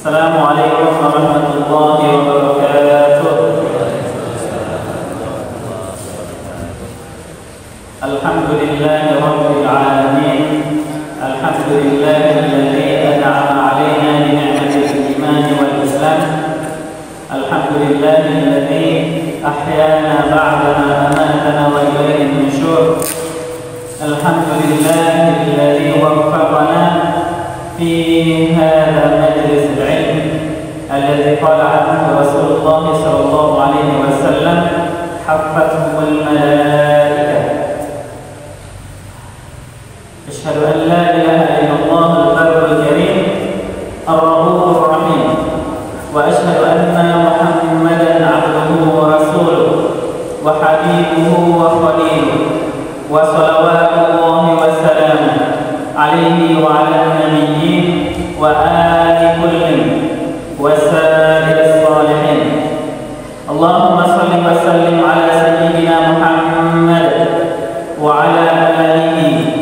Assalamualaikum warahmatullahi wabarakatuh. Alhamdulillahi rabbil alamin. Alhamdulillahilladzi an'ama 'alaina bi ni'matil iman wal islam. Alhamdulillahilladzi ahyana ba'da ma amatana wa ilayhi nusyur. Alhamdulillahilladzi waffaqana في هذا مجلس العلم الذي قال عنه رسول الله صلى الله عليه وسلم حفتهم الملائكة. أشهد أن لا إله إلا الله البر الكريم الرؤوف الرحيم، وأشهد أن محمدا عبده ورسوله وحبيبه وخليله، وصلوات الله وسلامه عليه وعلى النبيين وآل كل وسائر الصالحين. اللهم صل وسلم على سيدنا محمد وعلى آله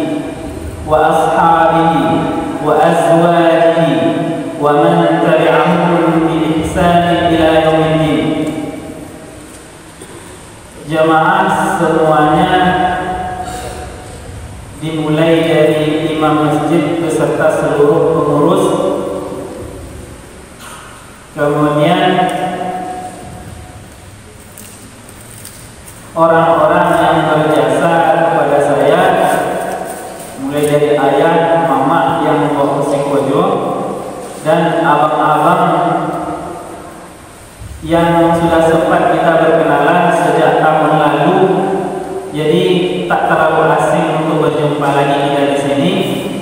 وأصحابه وأزواجه ومن تبعهم بإحسان إلى يوم الدين. Jamaah semuanya, dimulai dari imam masjid beserta seluruh pengurus, kemudian orang-orang yang berjasa kepada saya, mulai dari ayah, mama yang membawa singkojo, dan abang-abang yang sudah sempat kita berkenalan sejak tahun lalu. Jadi tak terlalu asing untuk berjumpa lagi kita di sini.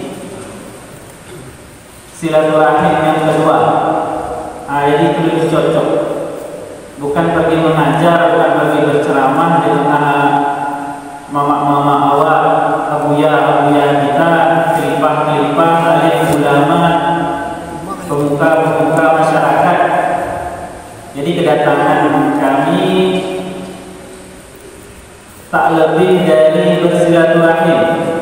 Silaturahim yang kedua, jadi itu lebih cocok. Bukan pergi mengajar, bukan pergi berceramah di tengah mama-mama awal, abuya-abuya kita, kelipah-kelipah, alim ulama, pemuka-pemuka masyarakat. Jadi kedatangan kami tak lebih dari bersilaturahim.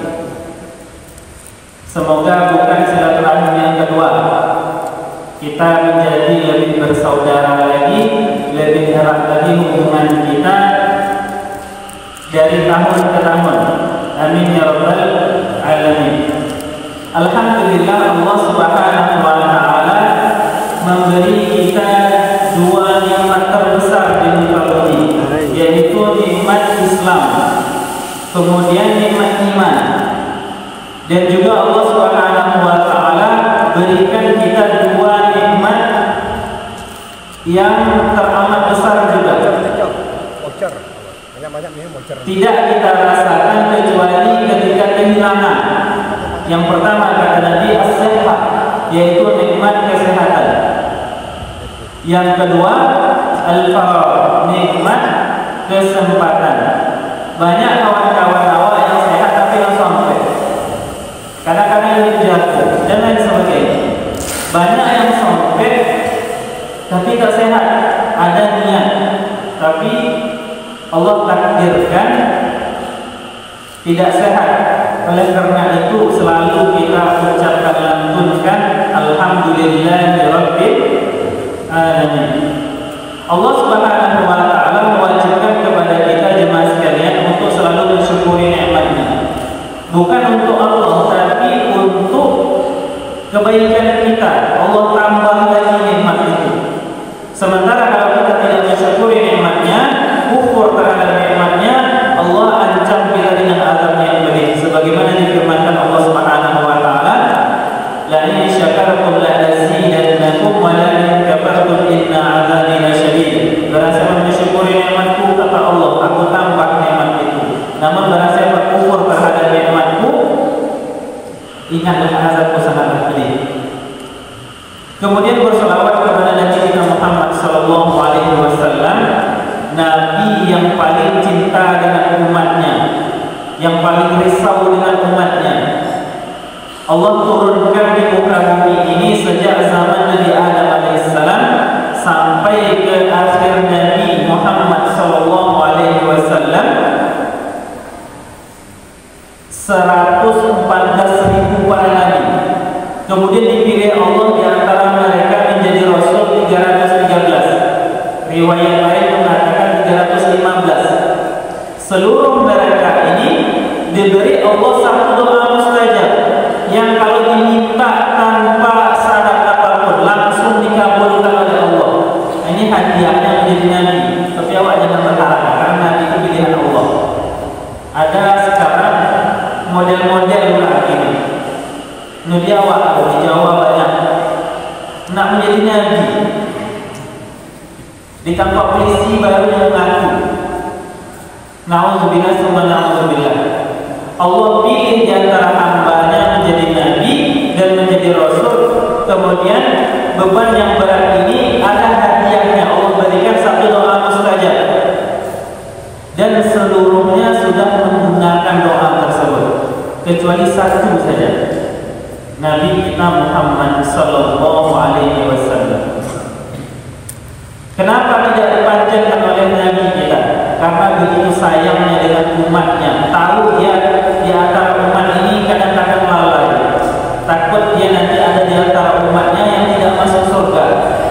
Semoga bukan silaturahim yang kedua. Kita menjadi lebih bersaudara lagi, lebih erat lagi hubungan kita dari tahun ke tahun. Amin ya rabbal alamin. Alhamdulillah, Allah Subhanahu wa ta'ala memberi kita dua nikmat terbesar di muka bumi, yaitu nikmat Islam, kemudian nikmat iman. Dan juga Allah Subhanahu wa ta'ala berikan kita dua nikmat yang teramat besar juga, tidak kita rasakan kecuali ketika kehilangan. Yang pertama kata Nabi, as-sehat, yaitu nikmat kesehatan. Yang kedua, al-faragh, nikmat kesempatan. Banyak kawan-kawan awal yang sehat tapi yang sampai, kadang-kadang ini jatuh dan lain sebagainya. Banyak yang sampai tapi tak sehat, ada niat tapi Allah takdirkan tidak sehat. Oleh karena itu selalu kita ucapkan, lantunkan alhamdulillahirabbil alamin. Allah Subhanahu wa ta'ala mewajibkan kepada kita jemaah sekalian untuk selalu mensyukuri nikmatnya. Bukan untuk Allah, tapi untuk kebaikan kita. Allah tambah lagi nikmat itu. Sementara kalau kita tidak mensyukuri nikmatnya, kufur terhadap nikmatnya, Allah ancam kita dengan azab yang pedih. Sebagaimana difirmankan Allah Subhanahu wa ta'ala, la in syakartum la azidannakum wa la in kafartum inna 'adzabi lasyadid. Barang siapa mensyukuri nikmatku, kata Allah, aku tambah nikmat itu. Namun barang siapa kufur terhadap nikmatku, ingatlah azabku sangat pedih. Kemudian berselawat kepada Nabi kita Muhammad sallallahu alaihi wasallam, Nabi yang paling cinta dengan umatnya, yang paling risau dengan umatnya. Allah turunkan di muka bumi ini sejak zaman Nabi Adam alaihissalam sampai ke akhir Nabi Muhammad sallallahu alaihi wasallam 114.000 para nabi. Kemudian dipilih Allah di antara mereka menjadi Riwayat lain mengatakan 315. Seluruh mereka ini diberi Allah satu doa mustajab yang kalau diminta tanpa syarat apapun langsung dikabulkan oleh Allah. Ini hadiahnya menjadi nabi. Tapi awak jangan berharap karena nabi itu pilihan Allah. Ada sekarang model-model lagi ini. Nabi awak di Jawa banyak nak menjadi nabi. Di kantor polisi baru yang mengaku. Na'udzubillah summa na'udzubillah. Allah pilih di antara hambanya menjadi nabi dan menjadi rasul. Kemudian beban yang berat ini ada hadiahnya. Allah berikan satu doa mustajab. Dan seluruhnya sudah menggunakan doa tersebut. Kecuali satu saja. Nabi kita Muhammad sallallahu alaihi wasallam. Kenapa tidak dipanjatkan oleh Nabi kita? Karena begitu sayangnya dengan umatnya. Tahu dia di antara umat ini kadang-kadang lalai. Takut dia nanti ada di antara umatnya yang tidak masuk surga.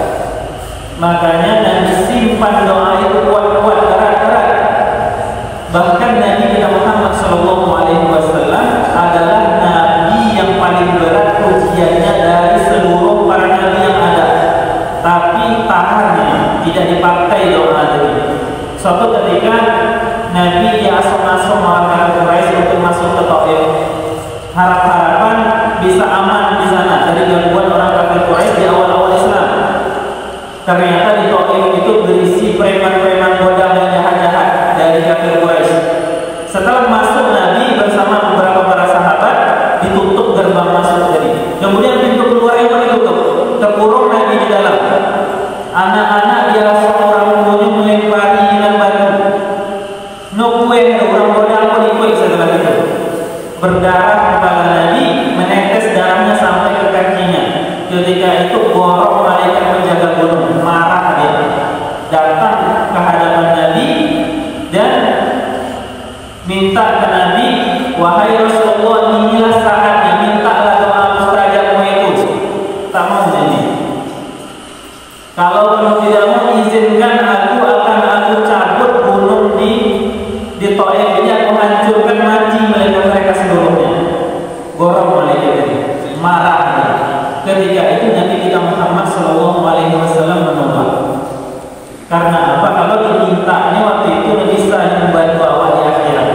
Makanya Nabi simpan doa itu kuat-kuat, erat-erat. Bahkan Nabi kita Muhammad sallallahu alaihi wasallam adalah Nabi yang paling berat ujiannya dari seluruh para Nabi yang ada. Tapi tahannya tidak dipakai doa tadi. Suatu ketika Nabi diasung-asung orang Quraisy untuk masuk ke Taif. Harap-harapan bisa aman di sana dari gangguan orang kafir Quraisy di awal-awal Islam. Ternyata di Taif itu berisi preman-preman bodang dan jahat-jahat dari kafir Quraisy. Setelah masuk Nabi bersama beberapa para sahabat ditutup gerbang masuk tadi. Kemudian pintu keluar yang ditutup. Terkurung Nabi di dalam. Anak-anak dia seorang pembunuh melempari dengan batu. Nukwe orang bodoh pun ikut setelah itu. Berdarah kepala Nabi, menetes darahnya sampai ke kakinya. Ketika itu borok malaikat menjaga gunung, marah dia. Datang ke hadapan Nabi dan minta ke Nabi, wahai Rasulullah, inilah saatnya, mintalah doa mustajabmu itu. Tak mau Nabi. Kalau kamu tidak mau izinkan aku cabut gunung di Taif ini, aku hancurkan mati mereka seluruhnya. Gorong malaikat ini, marah dia. Ketika itu Nabi kita Muhammad sallallahu alaihi wasallam menolak. Karena apa? Kalau dimintanya waktu itu bisa membantu awak di akhirat.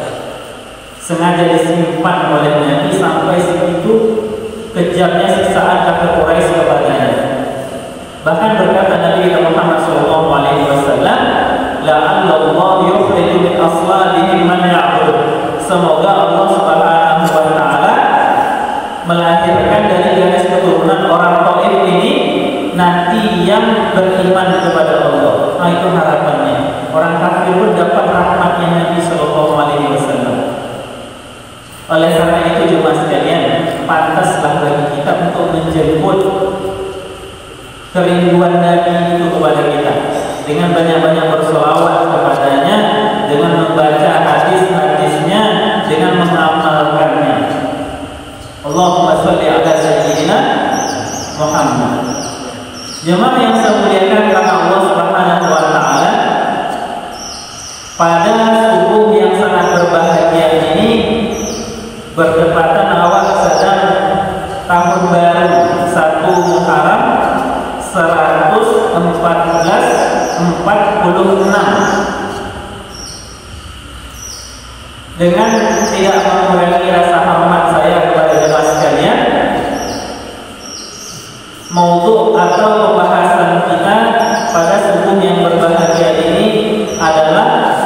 Sengaja disimpan oleh Nabi sampai segitu kejamnya siksaan kafir Quraisy kepadanya. Bahkan berkata Nabi Muhammad sallallahu alaihi wasallam, la'alla Allah yukhriju min aslabihim man ya'bud. Semoga Allah Subhanahu wa taala melahirkan dari garis keturunan orang Taif ini nanti yang beriman kepada Allah. Nah, itu harapannya. Orang kafir pun dapat rahmatnya Nabi sallallahu alaihi wasallam. Oleh karena itu jemaah sekalian, pantaslah bagi kita untuk menjemput kerinduan Nabi itu kepada kita dengan banyak-banyak bersolawat kepadanya, dengan membaca hadis-hadisnya, dengan mengamalkannya. Allahumma sholli ala sayyidina Muhammad. Jemaah yang saya muliakan karena Allah Subhanahu wa taala, pada subuh yang sangat berbahagia ini berdepatan awal sedang tahun baru 1 Muharram 1446. Dengan tidak mengurangi rasa hormat saya kepada jemaah sekalian, maudhu atau pembahasan kita pada subuh yang berbahagia ini adalah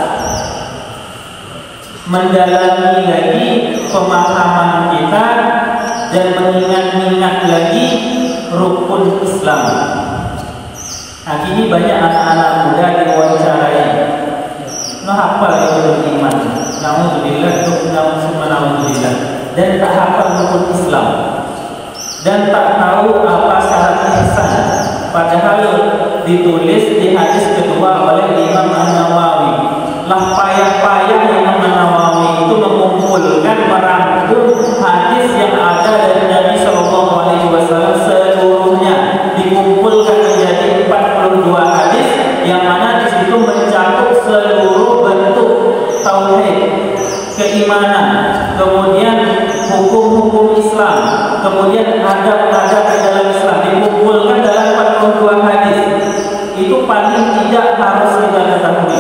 mendalami lagi pemahaman kita dan mengingat-ingat lagi rukun Islam. Nah, kini banyak anak-anak muda diwawancarai. Nah, hafal itu beriman. Nauzubillah, nauzubillah. Dan tak hafal rukun Islam. Dan tak tahu apa syarat ihsan. Padahal ditulis di hadis kedua oleh Imam An-Nawawi. Lah payah-payah Imam An-Nawawi itu mengumpulkan, merangkum hadis yang ada dari Nabi Shallallahu Alaihi Wasallam seluruhnya, dikumpulkan menjadi 42 hadis yang kemudian hukum-hukum Islam, kemudian adab-adab di dalam Islam dikumpulkan dalam 42 hadis. Itu paling tidak harus kita ketahui.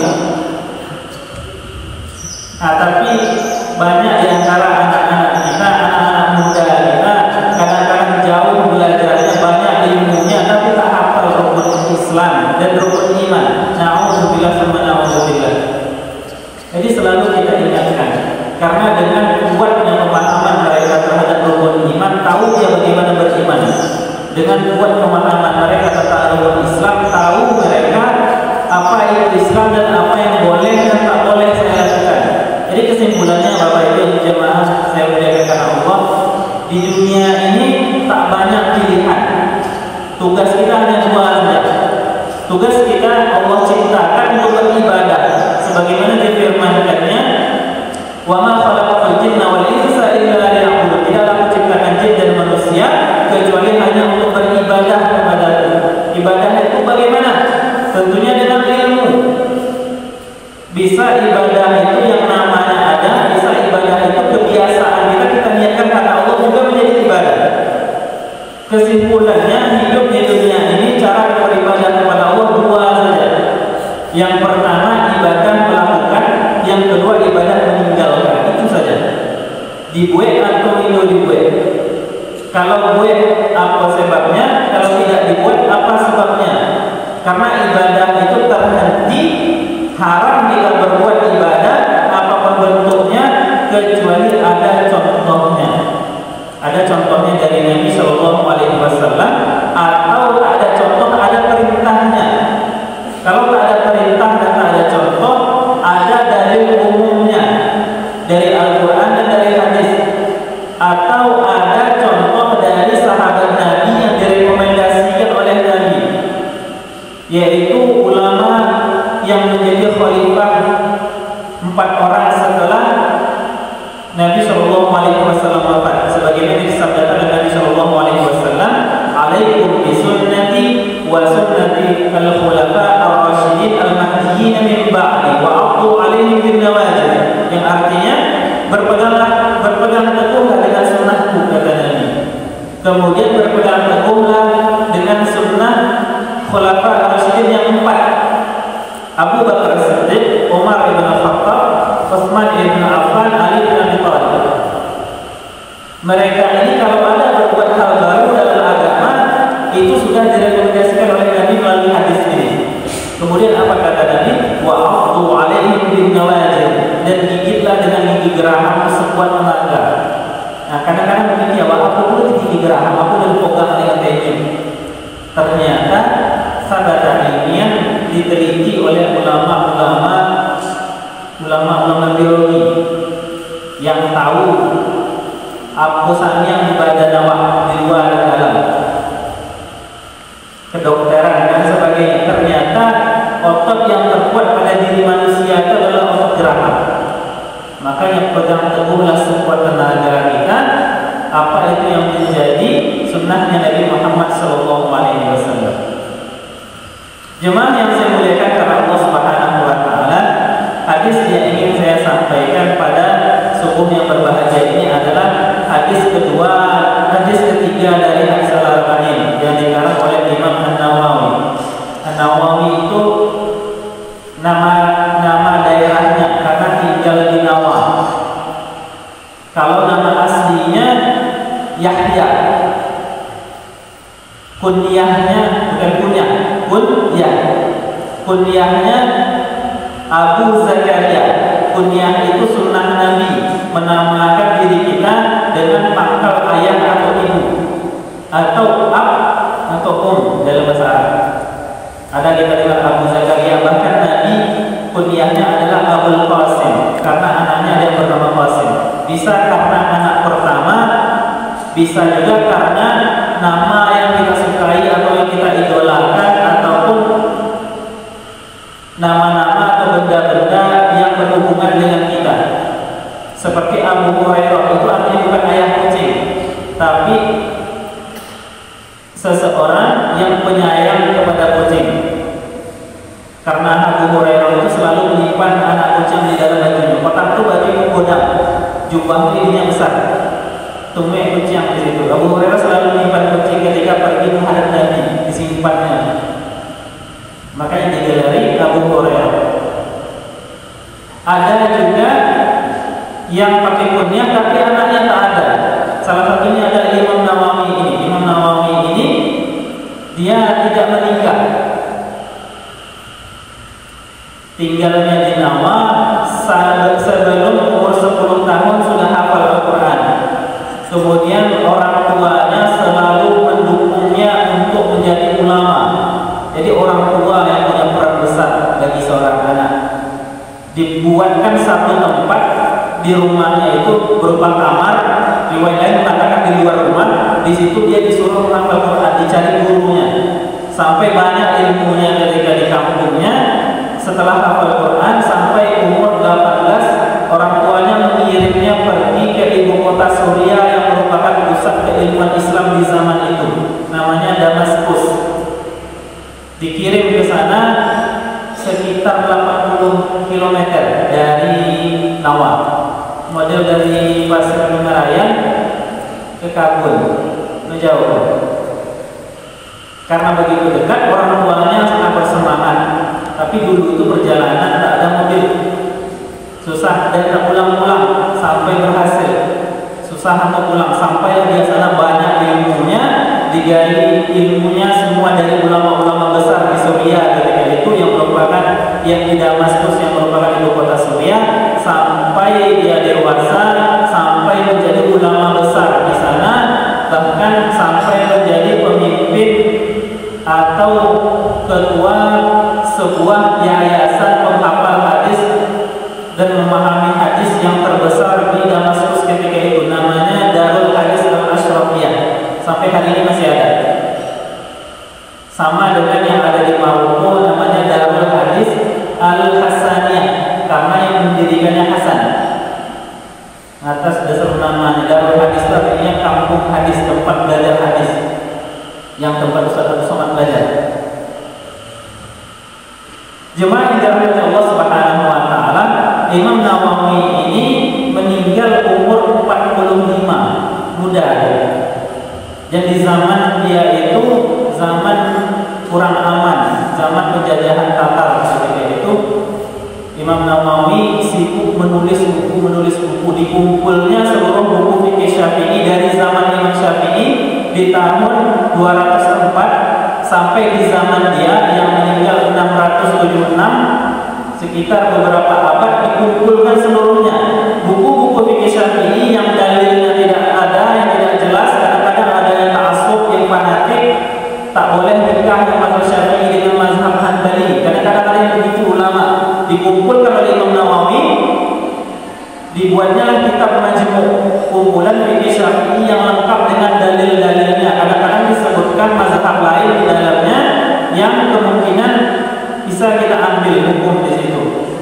Nah, tapi banyak di antara anak-anak kita, anak-anak muda kita, kadang-kadang jauh belajarnya, banyak ilmunya, tapi tak hafal rukun Islam dan rukun iman. Na'udzubillah sama na'udzubillah. Jadi selalu kita ingatkan, karena dengan kuatnya pemahaman mereka terhadap rukun iman, tahu dia bagaimana beriman. Dengan kuat pemahaman mereka tentang rukun Islam, tahu mereka apa itu Islam dan apa yang boleh dan tak boleh saya lakukan. Jadi kesimpulannya Bapak Ibu jemaah saya muliakan Allah, di dunia ini tak banyak pilihan. Tugas kita hanya dua saja. Tugas kita Allah ciptakan untuk beribadah, sebagaimana difirmankannya, wa ma khalaqtul jinna wal insa illa liya'budun. Tidak aku ciptakan jin dan manusia kecuali hanya untuk beribadah kepadaku. Ibadah itu bagaimana? Tentunya dengan ilmu. Bisa ibadah itu yang namanya ada, bisa ibadah itu kebiasaan kita niatkan karena Allah juga menjadi ibadah. Kesimpulannya hidup di dunia ini cara beribadah kepada Allah dua saja. Yang pertama ibadah melakukan, yang kedua ibadah meninggalkan. Itu saja. Dibuat atau itu dibuat. Kalau buat apa sebabnya? Kalau tidak dibuat apa sebabnya? Karena ibadah itu terhenti, haram jika berbuat ibadah apapun bentuknya kecuali ada contohnya. Ada contohnya dari Nabi Shallallahu Alaihi Wasallam, atau tak ada contoh, ada perintahnya. Kalau tak ada perintah dan tak ada contoh, ada dalil umumnya dari Al-Quran dan dari hadis, atau ada contoh dari sahabat Nabi yang direkomendasikan oleh Nabi, yaitu ulama yang menjadi khalifah 4 orang setelah Nabi Shallallahu Alaihi Wasallam wafat. Sebagaimana disabdakan oleh Nabi Shallallahu Alaihi Wasallam, "Alaikum bisunnati wa sunnati al-khulafa ar-rasyidin al-mahdiyyin min ba'di wa 'addu 'alaihim bin nawajid." Yang artinya berpegang teguhlah dengan sunnahku, kata Nabi. Kemudian berpegang teguhlah dengan sunnah khulafa ar-rasyidin yang 4. Abu Bakar As-Siddiq, Umar ibn Khattab, Utsman ibn Affan, Ali bin Abi Thalib. Mereka ini kalau ada berbuat hal baru dalam agama, itu sudah direkomendasikan oleh Nabi melalui hadis ini. Kemudian apa kata Nabi? Wa 'addu 'alaihim bin nawajid, dan gigitlah dengan gigi geraham sekuat tenaga. Nah, kadang-kadang mungkin ya, aku pun gigi geraham, aku dan pegang dengan tajam. Ternyata sabda ini diteliti oleh ulama-ulama biologi yang tahu apa saja di badan awak, di luar dan dalam, kedokteran dan sebagainya. Ternyata otot yang terkuat pada diri manusia itu adalah otot geraham. Makanya pegang teguhlah sekuat tenaga kita apa itu yang menjadi sunnahnya Nabi Muhammad SAW. Jemaah yang saya muliakan karena Allah Subhanahu wa Ta'ala, hadis yang ingin saya sampaikan pada subuh yang berbahagia ini adalah hadis ketiga dari hadis Al-Arba'in yang dikarang oleh Imam An-Nawawi. An-Nawawi itu nama daerahnya karena tinggal di Nawa. Kalau nama aslinya Yahya, kunyahnya bukan kunyahnya Abu Zakaria. Kunyah itu sunnah Nabi, menamakan diri kita dengan pangkal ayah atau ibu, atau ab atau dalam bahasa Arab. Ada kita dengar Abu Zakaria, bahkan Nabi kunyahnya adalah Abul Qasim karena anaknya ada yang bernama Qasim. Bisa karena anak pertama, bisa juga karena nama yang kita sukai atau yang kita idolakan, ataupun nama-nama atau benda-benda yang berhubungan dengan kita. Seperti Abu Hurairah, itu artinya bukan ayah kucing, tapi seseorang yang penyayang kepada kucing. Karena Abu Hurairah itu selalu menyimpan anak kucing di dalam bajunya. Kotak itu baju kodam, juga jubah ininya besar, tumai kucing di situ. Abu Hurairah selalu menyimpan kucing ketika pergi menghadap Nabi, disimpannya. Makanya digelari Abu Hurairah. Ada juga yang pakai kunyah tapi anaknya tak ada. Salah satunya ada Imam Nawawi ini. Imam Nawawi ini dia tidak menikah, tinggalnya di Nawa. Sebelum umur 10 tahun sudah hafal Al-Quran. Kemudian orang tuanya selalu mendukungnya untuk menjadi ulama. Jadi orang tua yang punya peran besar bagi seorang anak. Dibuatkan satu tempat di rumahnya itu berupa kamar, riwayat lain mengatakan di luar rumah. Di situ dia disuruh menghafal Quran, dicari gurunya. Sampai banyak ilmunya ketika di kampungnya. Setelah hafal Quran sampai umur 18, orang tuanya mengirimnya pergi ke ibu kota Suriah yang merupakan pusat keilmuan Islam di zaman itu. Namanya Damaskus. Dikirim ke sana sekitar 80 km dari Nawa. Model dari Pasir Narayan ke Kabul, jauh. Karena begitu dekat, orang tuanya sangat bersemangat. Tapi dulu itu perjalanan tak ada mobil, susah dan tak pulang-pulang sampai berhasil. Susah untuk pulang sampai di sana banyak ilmunya, digali ilmunya semua dari ulama-ulama besar di Suriah ketika itu yang merupakan yang di Damaskus yang merupakan ibu kota Suriah, sampai dia dewasa, sampai menjadi ulama besar di sana, bahkan sampai menjadi pemimpin atau ketua sebuah yayasan penghafal hadis dan memahami hadis yang terbesar di Damaskus ketika itu, namanya Darul Hadis Al-Ashrafiyah. Sampai hari ini masih ada. Sama dengan yang ada di Maroko, namanya Darul Hadis Al-Hasaniyah, karena yang mendirikannya Hasan. Atas dasar namanya Darul Hadis, artinya kampung hadis, tempat belajar hadis, yang tempat Ustaz Abdul Somad belajar. Jemaah yang dirahmati Allah Subhanahu wa taala, Imam Nawawi ini meninggal umur 45, muda. Dan di zaman dia itu zaman kurang aman, zaman penjajahan Tatar ketika itu. Imam Nawawi sibuk menulis buku, dikumpulnya seluruh buku fikih Syafi'i dari zaman Imam Syafi'i di tahun 204 sampai di zaman dia yang meninggal 676, sekitar beberapa abad dikumpulkan seluruhnya. Buku-buku fikih Syafi'i yang dalilnya tidak ada, yang tidak jelas, kadang-kadang ada yang ta'assub, yang fanatik, tak boleh nikah dengan mazhab Syafi'i dengan mazhab Hanbali. Kadang-kadang ada yang begitu ulama. Dikumpulkan oleh Imam Nawawi, dibuatnya kitab Majmu', kumpulan fikih Syafi'i yang lengkap dengan dalil-dalilnya. Kadang-kadang disebutkan mazhab lain di dalamnya yang kemungkinan bisa kita ambil hukum di situ.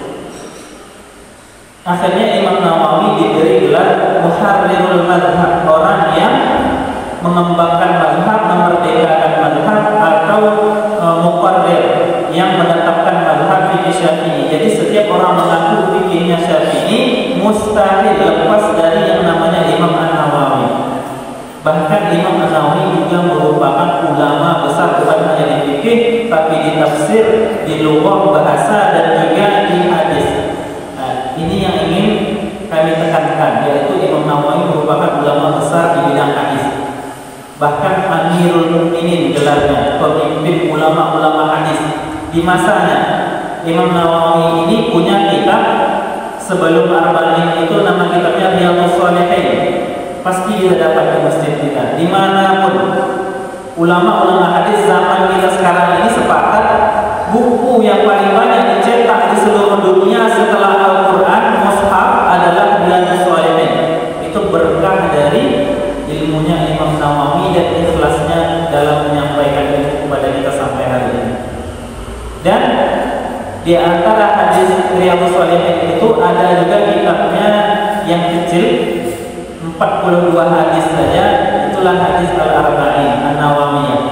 Akhirnya Imam Nawawi diberi gelar Muharrirul Mazhab, orang yang mengembangkan mazhab, memerdekakan mazhab, atau muqarrir, yang menetapkan mazhab fikih Syafi'i. Jadi setiap orang mengaku fikihnya Syafi'i mustahil lepas dari yang namanya Imam An-Nawawi. Bahkan Imam An-Nawawi juga merupakan ulama besar, bukan hanya di fikih tapi di tafsir, di lughah bahasa, dan juga di hadis. Nah, ini yang ingin kami tekankan, yaitu Imam Nawawi merupakan ulama besar di bidang hadis. Bahkan Amirul Mukminin gelarnya, pemimpin ulama-ulama hadis di masanya. Imam Nawawi ini punya kitab sebelum Arba'in itu, nama kitabnya Riyadhus Shalihin. Pasti kita dapat di masjid kita, dimanapun. Ulama-ulama hadis zaman kita sekarang ini sepakat buku yang paling banyak dicetak di seluruh dunia setelah Al-Quran, mushaf, adalah Riyadhus Shalihin. Itu berkah dari ilmunya Imam Nawawi dan ikhlasnya dalam menyampaikan ilmu kepada kita sampai hari ini. Dan di antara hadis Riyadhus Shalihin itu ada juga kitabnya yang kecil, 42 hadis saja, itulah hadis Al-Arba'in An-Nawawiyah.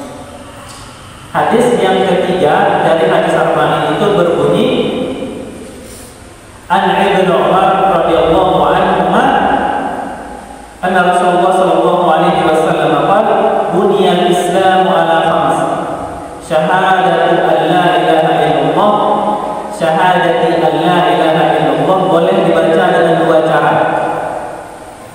Hadis yang ketiga dari hadis Arba'in itu berbunyi, An Ibnu Umar radhiyallahu anhu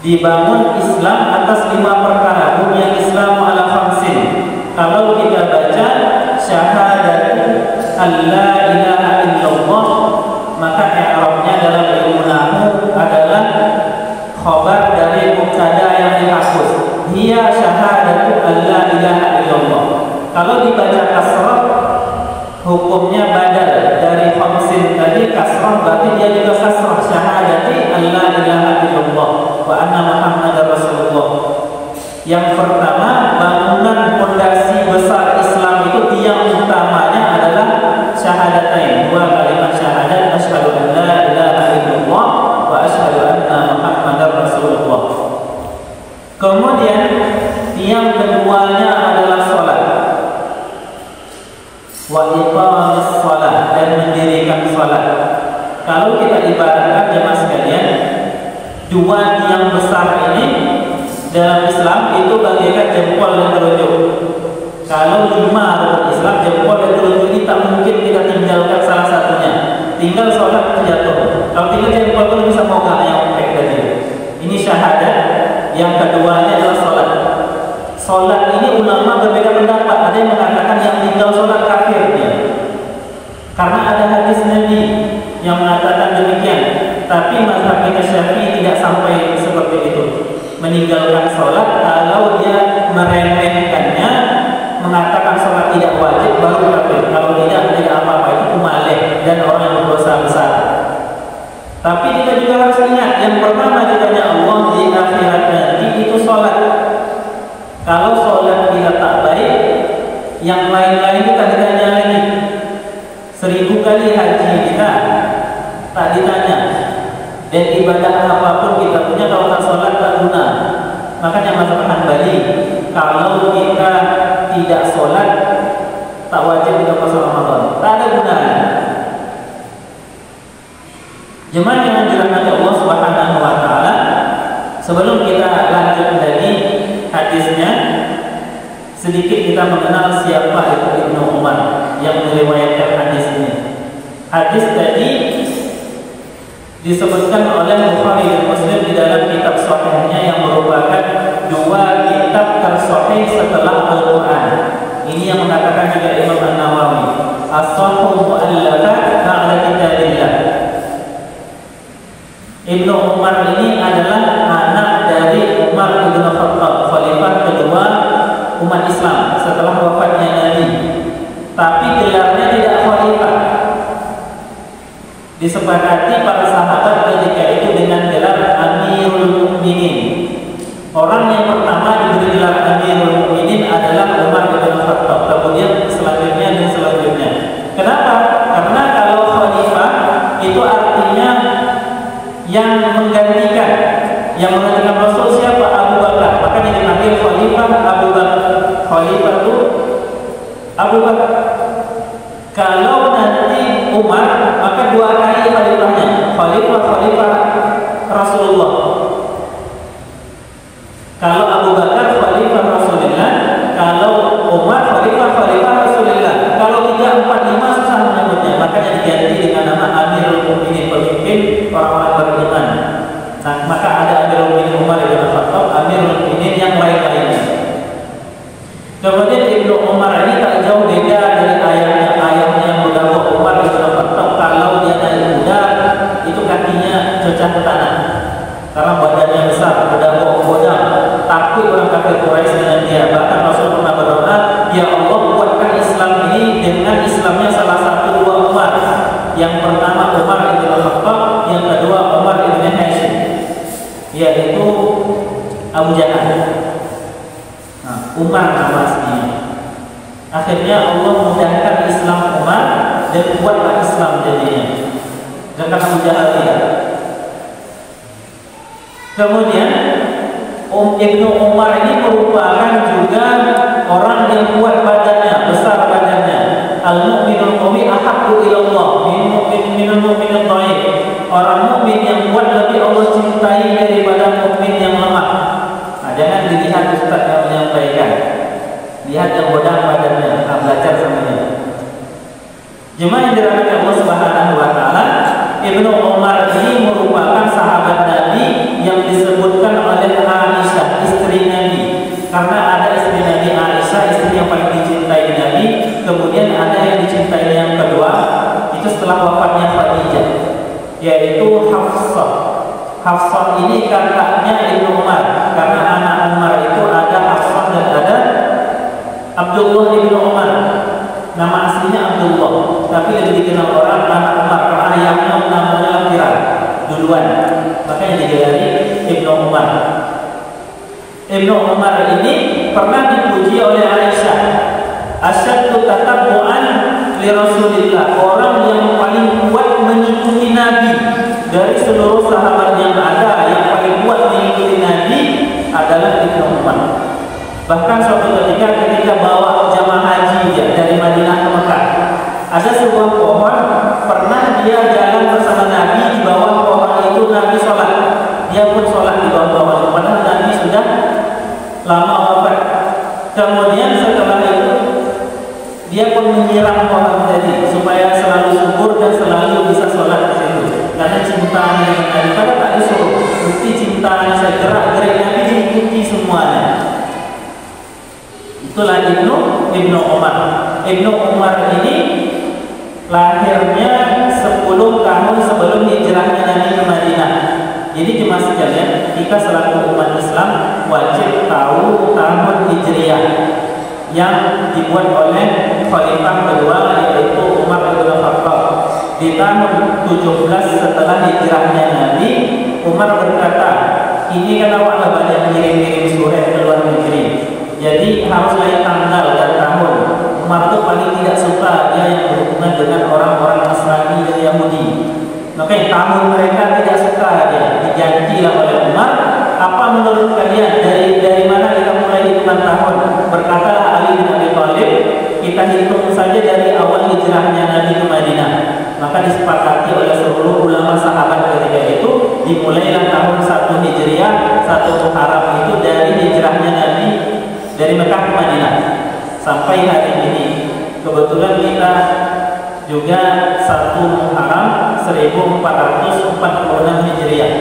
dibangun Islam atas 5 perkara. Bunyal Islam ala khamsin. Kalau kita baca syahadatu alla ilaha illallah, maka i'rabnya dalam ilmu nahwu adalah khabar dari mubtada yang dihapus. Hiya syahadatu alla ilaha illallah. Kalau dibaca kasrah, hukumnya badal dari khamsin tadi kasrah, berarti dia juga kasrah syahadati alla ilaha illallah wa anna muhammadar rasulullah. Yang pertama, bangunan fondasi besar Islam itu tiang utamanya adalah syahadatain, 2 kalimat syahadat, asyhadu an la ilaha illallah wa asyhadu anna muhammadar rasulullah. Kemudian tiang keduanya adalah salat, wa iqamis shalah, dan mendirikan salat. Kalau kita ibaratkan jemaah sekalian, 2 tiang besar ini dalam Islam itu bagaikan jempol dan telunjuk. Kalau 5 rukun Islam, jempol dan telunjuk ini tak mungkin kita tinggalkan salah satunya. Tinggal sholat terjatuh. Kalau tinggal jempol itu bisa mogok yang ompek tadi. Ini syahadat. Yang keduanya adalah sholat. Sholat ini ulama berbeda pendapat. Ada yang mengatakan yang tinggal sholat kafir dia, karena ada hadis Nabi yang mengatakan demikian. Tapi mazhab kita Syafi'i tidak sampai seperti itu. Meninggalkan sholat kalau dia meremehkannya, mengatakan sholat tidak wajib, baru kafir. Kalau tidak apa-apa, itu kumaleh dan orang yang berdosa besar. Tapi kita juga harus ingat, yang pertama ditanya Allah di akhirat nanti itu sholat. Kalau sholat kita tak baik, yang lain-lain kita ditanya lagi. 1000 kali haji kita tak ditanya. Dan ibadah apapun kita punya kalau tak sholat tak guna. Makanya mazhab Hanbali, kalau kita tidak sholat tak wajib kita puasa Ramadan, tak ada gunanya. Jemaah yang dirahmati Allah Subhanahu wa taala, sebelum kita lanjut lagi hadisnya, sedikit kita mengenal siapa itu Ibnu Umar yang meriwayatkan hadis ini. Hadis tadi disebutkan oleh Bukhari dan Muslim di dalam kitab sahihnya yang merupakan 2 kitab tersahih setelah Al-Quran. Ini yang mengatakan juga Imam An-Nawawi, as-sahhu mu'allafat ba'da kitabillah. Ibnu Umar ini adalah anak dari Umar bin Khattab, khalifah kedua umat Islam setelah wafatnya Nabi. Tapi gelarnya tidak khalifah. Disepakati para sahabat ketika itu dengan gelar Amirul Mukminin. Orang yang pertama diberi gelar Amirul Mukminin adalah Umar bin Khattab. Kemudian selanjutnya dan selanjutnya. Kenapa? Karena kalau khalifah itu artinya yang menggantikan. Yang menggantikan Rasul siapa? Abu Bakar. Makanya dipanggil khalifah Abu Bakar. Khalifah itu Abu Bakar. Kalau nanti Umar, maka 2 kali khalifahnya, khalifah Rasulullah. Kalau Abu Bakar khalifah Rasulullah, kalau Umar khalifah Rasulullah. Kalau 3, 4, 5 susah menyebutnya, makanya diganti dengan nama Amirul Mukminin, pemimpin orang-orang beriman. Nah, maka ada Amirul Mukminin Umar bin Khattab, Amirul Mukminin yang lain-lainnya. Kemudian Ibnu Umar ini tak jauh beda dari ayahnya yang berdawah Umar bin Khattab. Kalau dia naik kuda, itu kakinya cocah ke tanah, karena badannya besar, berdawah bodang. Takut orang kafir Quraisy dengan dia. Bahkan Rasul pernah berdoa, ya Allah kuatkan Islam ini dengan Islamnya salah satu 2 Umar. Yang pertama Umar bin Khattab, yang kedua Umar bin Hashim, yaitu Abu Jahal. Umar nama aslinya. Akhirnya Allah mudahkan Islam Umar dan kuatlah Islam jadinya. Jangan Abu Jahal tidak. Kemudian Ibnu Umar ini merupakan juga orang yang kuat badannya, besar badannya. Al-mu'minul qawi ahabbu ila Allah minal mu'minil dhaif. Orang mukmin yang kuat lebih Allah cintai daripada mukmin yang lemah. Jangan dilihat ustaz yang menyampaikan, lihat yang bodoh badannya, belajar sama dia. Jemaah yang dirahmati Allah Subhanahu wa taala, Ibnu Umar ini merupakan sahabat Nabi yang disebutkan oleh ini kakaknya Ibnu Umar, karena anak Umar itu ada Hafsah dan ada Abdullah Ibnu Umar. Nama aslinya Abdullah, tapi lebih dikenal orang anak Umar karena ayahnya namanya Al-Firar duluan, makanya digelari Ibnu Umar. Ibnu Umar ini pernah dipuji oleh Aisyah, asyaddu tatabbu'an li Rasulillah, orang yang paling kuat mengikuti Nabi dari seluruh sahabat yang ada. Yang paling kuat mengikuti Nabi adalah Ibnu Umar. Bahkan suatu ketika bawa jamaah haji dia dari Madinah ke Mekah, ada sebuah pohon, pernah dia jalan bersama Nabi. Di bawah pohon itu Nabi sholat, dia pun sholat di bawah pohon itu, padahal Nabi sudah lama wafat. Kemudian setelah itu dia pun menyiram pohon tadi supaya selalu subur dan selalu bisa sholat di situ, karena cintanya dengan Nabi. Karena tak disuruh, bukti cintanya, saya gerak-gerik Nabi diikuti semuanya. Itulah Ibnu Umar. Ibnu Umar ini lahirnya 10 tahun sebelum hijrahnya Nabi ke Madinah. Jadi jemaah sekalian, kita selaku umat Islam wajib tahu tahun Hijriah yang dibuat oleh Khalifah kedua, yaitu Umar bin Khattab. Di tahun 17 setelah hijrahnya Nabi, Umar berkata, ini kan awak banyak ngirim-ngirim surat ke luar negeri, jadi harus lain tanggal dan tahun. Umar itu paling tidak suka dia yang berhubungan dengan orang-orang Nasrani dan Yahudi. Maka tahun mereka tidak suka dia, digantilah oleh Umar. Apa menurut kalian, dari mana kita mulai hitungan tahun? Berkatalah Ali bin Abi Thalib, kita hitung saja dari awal hijrahnya Nabi ke Madinah. Maka disepakati oleh seluruh ulama sahabat ketika itu, dimulailah tahun 1 Hijriah, 1 Muharram itu dari hijrahnya Nabi dari Mekah ke Madinah sampai hari ini. Kebetulan kita juga 1 Muharram 1446 Hijriah.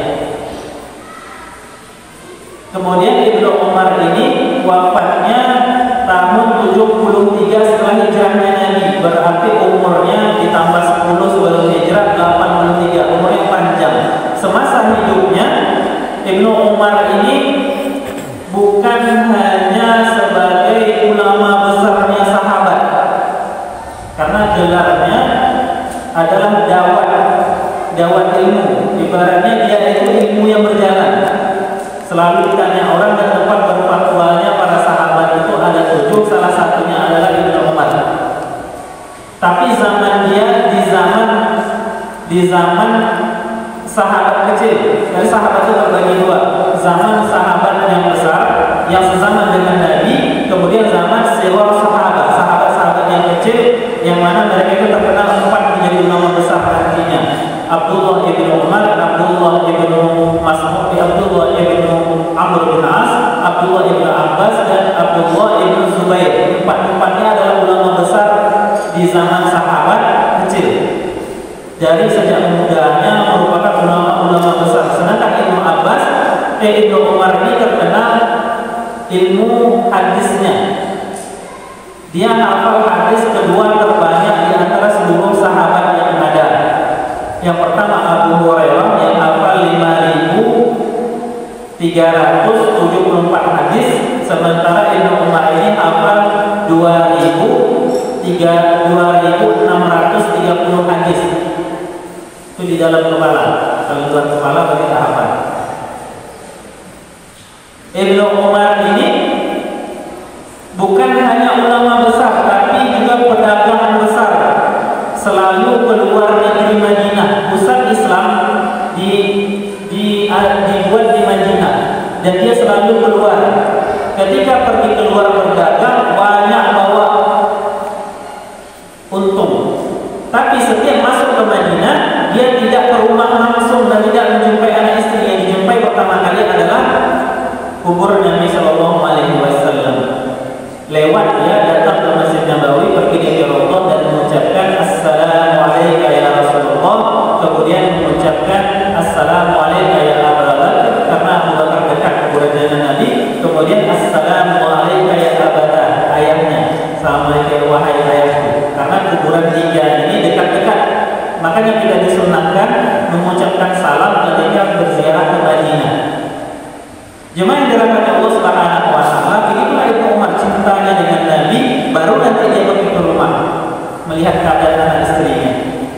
Kemudian Ibnu Umar ini wafatnya tahun 73 setelah hijrahnya Nabi, berarti umurnya ditambah 10 sebelum hijrah, 83. Umurnya panjang. Semasa hidupnya Ibnu Umar ini bukan hanya sebagai ulama besarnya sahabat, karena gelarnya adalah dawat ilmu. Ibaratnya dia itu ilmu yang berjalan. Selalu ditanya orang, dan tempat berfatwanya para sahabat itu ada 7, salah satunya adalah Ibnu Umar. Tapi zaman dia di zaman sahabat kecil. Dari sahabat itu terbagi 2. Zaman sahabat yang besar yang sezaman dengan Nabi, kemudian zaman sewar sahabat yang kecil, yang mana mereka itu terkenal 4 menjadi ulama besar nantinya. Abdullah ibn Umar, Abdullah ibn Mas'ud, Abdullah ibn Amr bin As, Abdullah ibn Abbas, dan Abdullah ibn Zubair. 4-empatnya adalah ulama besar di zaman sahabat kecil. Dari sejak mudanya merupakan ulama besar. Sedangkan Ibnu Umar ini terkenal ilmu hadisnya. Dia hafal hadis kedua terbanyak di antara seluruh sahabat yang ada. Yang pertama Abu Hurairah yang hafal 5.374 hadis, sementara Ibnu Umar ini hafal 2.630 hadis. Itu di dalam kepala. Kalau di luar kepala bagi tak hafal. Ibnu Umar ini bukan hanya ulama besar, tapi juga pedagang besar. Selalu keluar negeri Madinah. Pusat Islam dibuat di Madinah, dan dia selalu keluar. Ketika pergi keluar berdagang, banyak bawa untung. Tapi setiap masuk ke Madinah, dia tidak ke rumah langsung dan tidak menjumpai anak istri. Yang dijumpai pertama kali adalah kubur Nabi Sallallahu Alaihi Wasallam. Lewat dia datang ke Masjid Nabawi, pergi di Raudhah dan mengucapkan Assalamualaikum ya Rasulullah. Kemudian mengucapkan Assalamualaikum ya Abu Bakar, karena Abu Bakar dekat kuburan Nabi. Kemudian Assalamualaikum ya Abada, ayahnya. Assalamualaikum wahai ayahku. Karena kuburan 3 ini dekat-dekat, makanya kita disunahkan mengucapkan salam ketika berziarah ke Madinah. Jemaah yang dirahmati Allah Subhanahu wa taala, begitulah Ibnu Umar cintanya dengan Nabi, baru nanti dia pergi ke rumah melihat keadaan anak istrinya.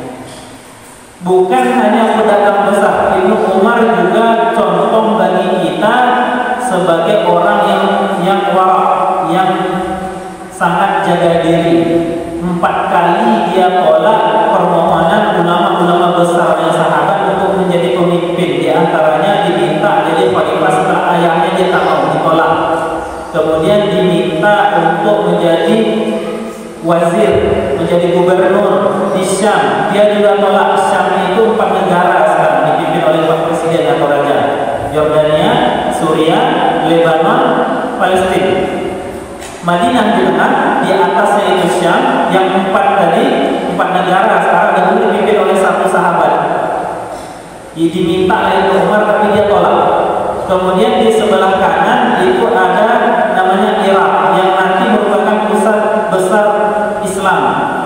Bukan hanya pedagang besar, Ibnu Umar juga contoh bagi kita sebagai orang yang wara, yang sangat jaga diri. 4 kali dia tolak permohonan ulama-ulama besar yang sahabat untuk menjadi pemimpin. Di antaranya diminta jadi khalifah setelah ayahnya, dia tak mau, ditolak. Kemudian diminta untuk menjadi wazir, menjadi gubernur di Syam, dia juga tolak. Syam itu 4 negara sekarang dipimpin oleh 4 presiden atau raja: Yordania, Suriah, Lebanon, Palestina. Madinah di tengah, di atasnya itu Syam. Yang 4 tadi, 4 negara sekarang dahulu dipimpin oleh 1 sahabat. Diminta oleh Umar tapi dia tolak. Kemudian di sebelah kanan itu ada namanya Irak, yang nanti merupakan pusat besar Islam.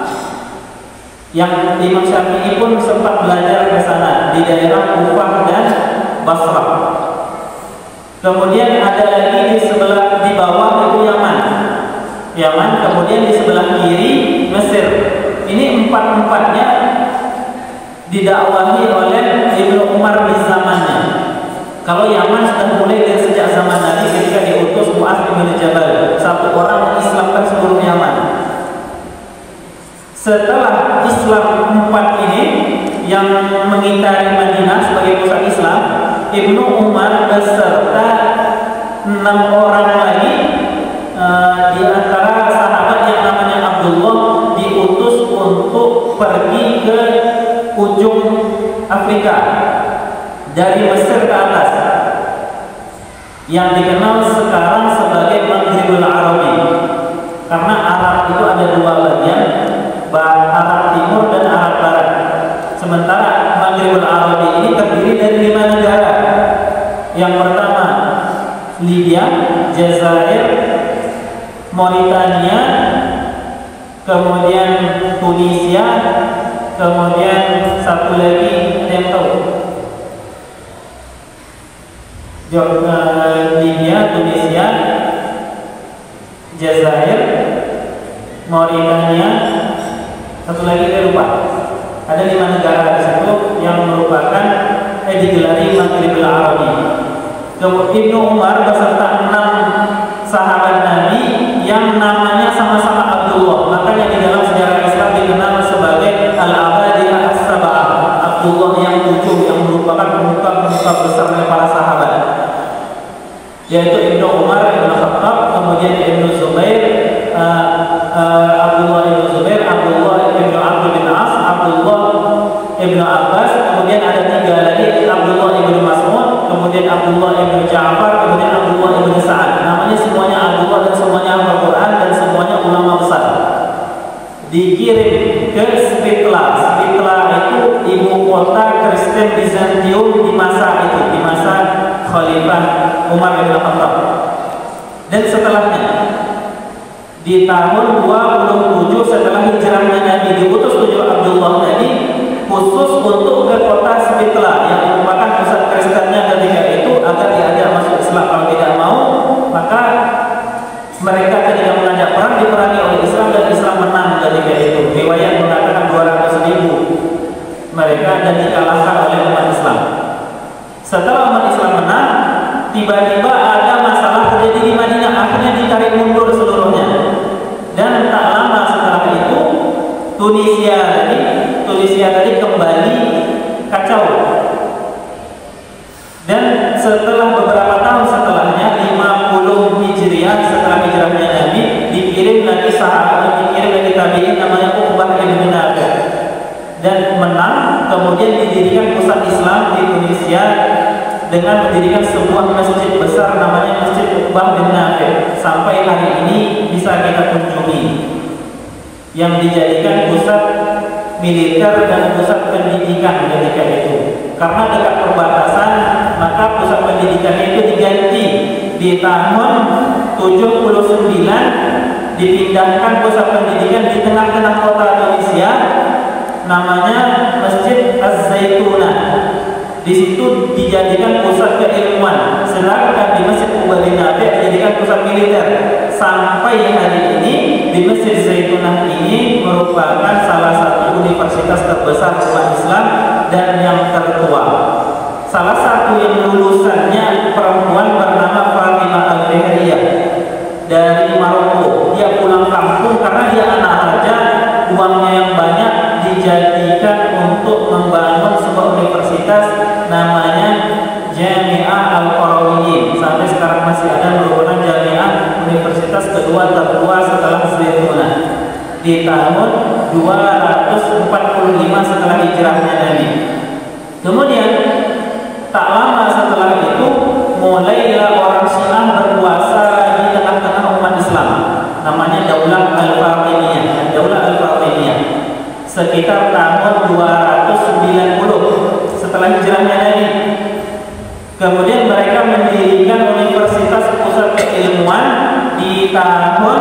Yang Imam Syafi'i pun sempat belajar ke sana di daerah Kufah dan Basrah. Kemudian ada lagi di sebelah di bawah itu Yaman, kemudian di sebelah kiri Mesir. Ini 4-4-nya didakwahi oleh Ibnu Umar di zamannya. Kalau Yaman sudah mulai dari sejak zaman Nabi ketika diutus Mu'adz bin Jabal, 1 orang mengislamkan seluruh Yaman. Setelah Islam 4 ini yang mengitari Madinah sebagai pusat Islam, Ibnu Umar beserta 6 orang lagi di antara sahabat yang namanya Abdullah diutus untuk pergi ke ujung Afrika dari Mesir ke atas, yang dikenal sekarang sebagai Maghribul Arabi, karena Arab itu ada 2 bagian, Arab Timur dan Arab Barat. Sementara Maghribul Arabi ini terdiri dari 5 negara. Yang pertama Libya, Jazair, Mauritania, kemudian Tunisia, kemudian satu lagi yang tahu, Libya, Tunisia, Jazair, Mauritania, satu lagi saya lupa. Ada 5 negara di situ yang merupakan digelari Maghribul Arabi. Kemudian Ibnu Umar beserta 6 sahabat Nabi yang namanya sama-sama Abdullah. Makanya di dalam sejarah Islam dikenal sebagai Al-Abadiyah As-Sab'ah, Abdullah yang 7, yang merupakan pemuka-pemuka besar dari para sahabat, yaitu Ibnu Umar, Ibnu Khattab, kemudian Ibnu Zubair, Abdullah Ibnu Zubair, Abdullah Ibnu Abdul bin As, Abdullah Ibnu Abbas, kemudian ada 3 lagi, Abdullah Ibnu Mas'ud, kemudian Abdullah Ibnu Ja'far, kemudian Abdullah Ibnu Sa'ad. Namanya semuanya Abdullah dan semuanya Al-Quran dan semuanya ulama besar. Dikirim ke Spitla. Spitla itu ibu kota Kristen Bizantium di masa itu, di masa Khalifah Umar bin Khattab. Dan setelahnya di tahun 27 setelah hijrahnya Nabi, diutus 7 Abdullah tadi khusus untuk ke kota Spitla yang merupakan pusat Kristennya ketika itu, agar diajak masuk Islam. Kalau tidak mau, maka mereka ketika mengajak perang diperangi oleh Islam dan Islam menang ketika itu. Riwayat mengatakan 200.000 mereka dan dikalahkan oleh umat Islam. Setelah umat Islam menang, tiba-tiba ada masalah terjadi di Madinah, akhirnya ditarik mundur seluruhnya. Dan tak lama setelah itu Tunisia tadi kembali kacau. Dan setelah beberapa tahun setelahnya, 50 Hijriah setelah hijrahnya Nabi, dikirim lagi tabi'in namanya Uqbah bin Nafi' dan menang. Kemudian didirikan pusat Islam di Tunisia dengan mendirikan sebuah masjid besar namanya Masjid Uqbah bin Nafi'. Sampai hari ini bisa kita kunjungi, yang dijadikan pusat militer dan pusat pendidikan ketika itu. Karena dekat perbatasan, maka pusat pendidikannya itu diganti. Di tahun 79 dipindahkan pusat pendidikan di tengah-tengah kota Tunisia, namanya Masjid Az-Zaitunah. Di situ dijadikan pusat keilmuan, sedangkan di Masjid Ubay bin Nafi' dijadikan pusat militer. Sampai hari ini di Masjid Zaitunah ini merupakan salah satu universitas terbesar umat Islam dan yang tertua. Salah satu yang lulusannya perempuan bernama Fatimah Al-Fihriyah dari Maroko. Dia pulang kampung karena dia anak raja, uangnya yang banyak dijadikan untuk membangun sebuah universitas namanya Jami'ah Al-Qarawiyyin. Sampai sekarang masih ada, merupakan jami'ah universitas kedua tertua setelah Zaitunah di tahun 245 setelah hijrahnya Nabi. Kemudian tak lama setelah itu mulailah orang Syiah berkuasa di tengah-tengah umat Islam. Namanya Daulah Al-Fatimiyah. Daulah Al-Fatimiyah sekitar tahun 290 setelah hijrahnya Nabi. Kemudian mereka mendirikan Universitas Pusat Keilmuan di tahun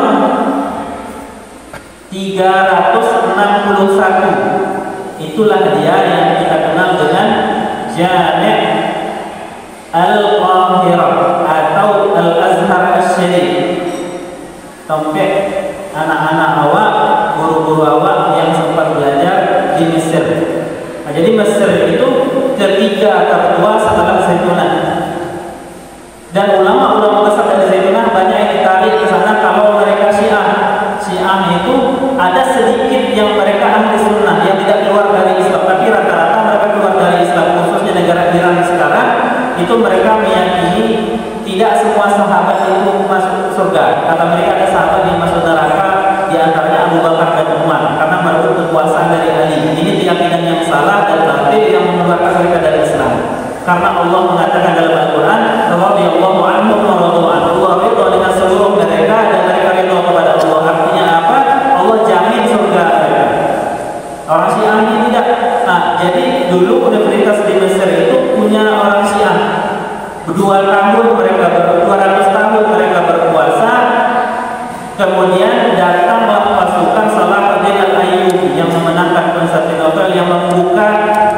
361. Itulah dia yang kita kenal dengan Jami' Al-Qahirah atau Al-Azhar Asy-Syarif. Sampai anak-anak awak, guru-guru awak yang sempat belajar di Mesir. Nah, jadi Mesir itu ketiga tertua setelah Zaitunah. Dan ulama-ulama besar dari Zaitunah banyak yang ditarik ke sana. Kalau mereka Syiah itu ada sedikit yang mereka ahli sunnah yang tidak keluar dari Islam, tapi rata-rata mereka keluar dari Islam, khususnya negara Iran sekarang. Itu mereka meyakini tidak semua sahabat itu masuk surga. Kata mereka ada sahabat yang masuk neraka, di antaranya Abu Bakar dan Umar, karena merebut kekuasaan dari Ali. Ini keyakinan yang salah dan batil yang mengeluarkan mereka dari Islam. Karena Allah mengatakan dalam Al-Quran, radhiyallahu anhum wa radu anhu, Allah ridha dengan seluruh mereka dan mereka ridha kepada Allah. Artinya apa? Allah jamin surga mereka. Orang Syiah ini tidak. Nah, jadi dulu universitas di Mesir itu punya orang Syiah. 200 tahun mereka berkuasa. Kemudian datanglah pasukan Salahuddin Al-Ayyubi yang memenangkan Konstantinopel, yang membuka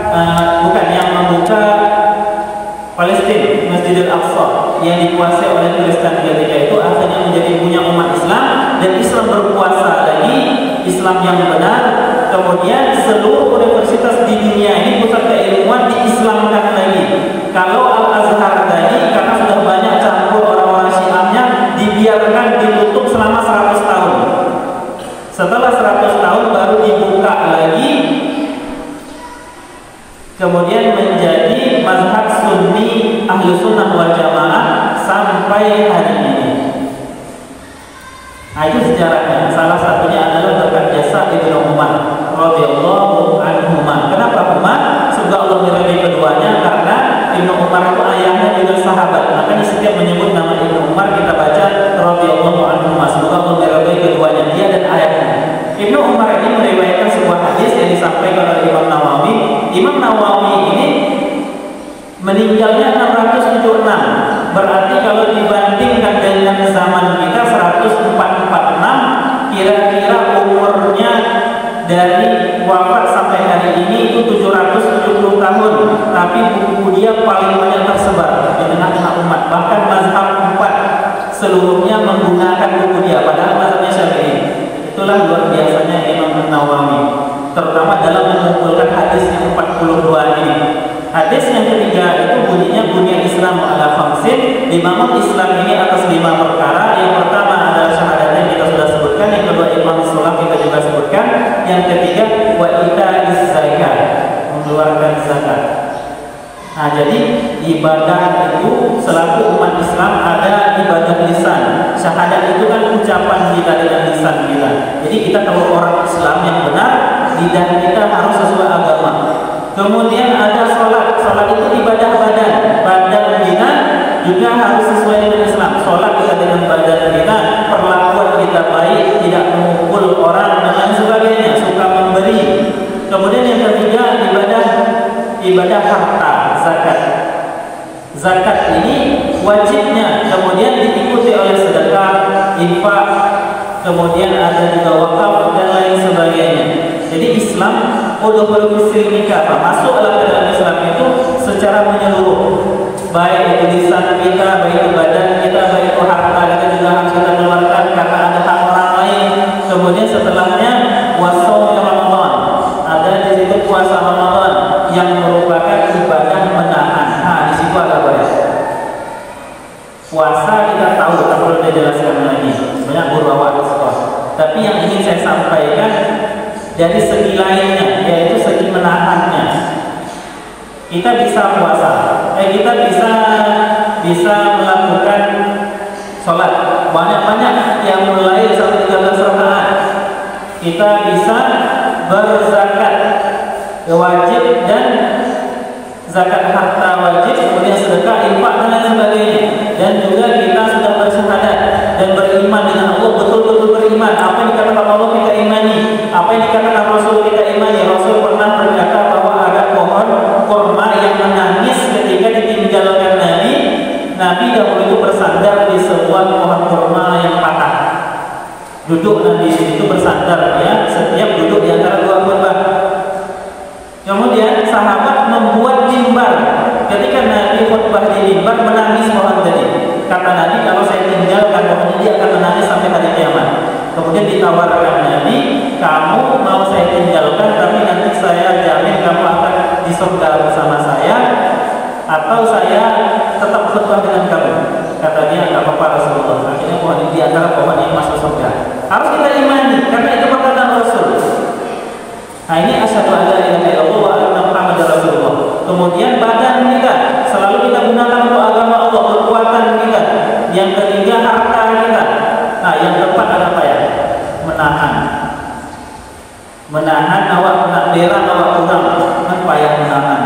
Palestina, Masjidil Aqsa yang dikuasai oleh Kristen ketika itu, akhirnya menjadi punya umat Islam dan Islam berkuasa lagi, Islam yang benar. Kemudian seluruh universitas di dunia ini pusat keilmuan diislamkan lagi. Kalau Al-Azhar tadi karena sudah banyak campur orang-orang Syiahnya, dibiarkan ditutup selama 100 tahun. Setelah 100 tahun baru dibuka lagi, kemudian menjadi mazhab Sunni Ahlu Sunnah wal Jamaah sampai hari ini. Nah, itu sejarahnya. Salah satunya adalah berkat jasa Ibnu Umar radhiyallahu anhuma. Kenapa Umar? Surga Allah meridai keduanya karena Ibnu Umar itu ayahnya juga sahabat. Makanya setiap menyebut nama Ibnu Umar kita baca radhiyallahu anhuma. Semoga Allah meridai keduanya, dia dan ayahnya. Ibnu Umar ini meriwayatkan sebuah hadis yang disampaikan oleh Imam Nawawi. Imam Nawawi ini meninggalnya 676. Berarti kalau dibandingkan dengan zaman kita 1446, kira-kira umurnya dari wafat sampai hari ini itu 770 tahun. Tapi buku dia paling banyak tersebar di tengah-tengah umat. Bahkan mazhab 4 seluruhnya menggunakan buku dia, padahal mazhabnya Syafi'i. Itulah luar biasanya Imam Nawawi, terutama dalam mengumpulkan hadis yang 42 ini. Hadis yang ketiga itu bunyinya bunya Islam ala khamsin. Dibangun Islam ini atas 5 perkara. Yang pertama adalah syahadat yang kita sudah sebutkan. Yang kedua iqamus shalah kita juga sebutkan. Yang ketiga wa itaiz zakat, mengeluarkan zakat. Nah, jadi ibadah itu selaku umat Islam ada ibadah lisan. Syahadat itu kan ucapan kita dengan lisan kita. Jadi kita kalau orang Islam yang benar, lidah kita harus sesuai agama. Kemudian ada sholat. Sholat itu ibadah badan. Badan kita juga harus sesuai dengan Islam. Sholat kita dengan badan kita, perlakuan kita baik, tidak memukul orang dan lain sebagainya, suka memberi. Kemudian yang ketiga ibadah harta, zakat. Zakat ini wajibnya kemudian diikuti oleh sedekah, infak, kemudian ada juga wakaf dan lain sebagainya. Jadi Islam udkhulu fis-silmi kafah, masuklah ke dalam Islam itu secara menyeluruh. Baik itu lisan kita, baik itu badan kita, baik itu harta kita juga harus kita keluarkan karena ada hak orang lain. Kemudian setelahnya wasau Ramadan, ada di situ puasa Ramadan yang merupakan ibadah menahan. Nah, di situ agak beres. Puasa kita tahu, tak perlu dijelaskan lagi. Banyak guru bawa di sekolah. Tapi yang ingin saya sampaikan dari segi lainnya, yaitu segi menahannya. Kita bisa puasa, kita bisa melakukan sholat banyak-banyak yang mulai sampai 13 rakaat. Kita bisa berzakat wajib dan zakat harta wajib, kemudian sedekah, infak dan lain sebagainya. Dan juga kita sudah bersyahadat dan beriman dengan Allah, betul-betul beriman. Apa yang dikatakan Allah kita imani, apa yang dikatakan Rasul kita imani. Rasul pernah berkata bahwa ada pohon kurma yang menangis ketika ditinggalkan Nabi. Nabi dahulu itu bersandar di sebuah pohon kurma yang patah. Duduk Nabi itu bersandar, ya, setiap duduk di antara dua kurma. Kemudian sahabat membuat mimbar. Ketika Nabi khutbah di mimbar, menangis pohon tadi. Kata Nabi, kalau saya tinggalkan pohon ini akan menangis sampai hari kiamat. Kemudian ditawarkan Nabi, kamu mau saya tinggalkan, tapi nanti saya jamin kamu akan di surga bersama saya, atau saya tetap khutbah dengan kamu. Kata dia, enggak apa-apa Rasulullah. Akhirnya pohon ini di antara pohon yang masuk surga. Harus kita imani, karena itu perkataan Rasul. Nah, ini asyhadu an la ilaha illallah wa anna Muhammadar Rasulullah. Kemudian badan kita selalu kita gunakan untuk agama Allah, kekuatan kita. Yang ketiga harta kita. Nah, yang keempat ada apa ya? Menahan. Menahan awak nak berak awak kurang, kan payah menahan.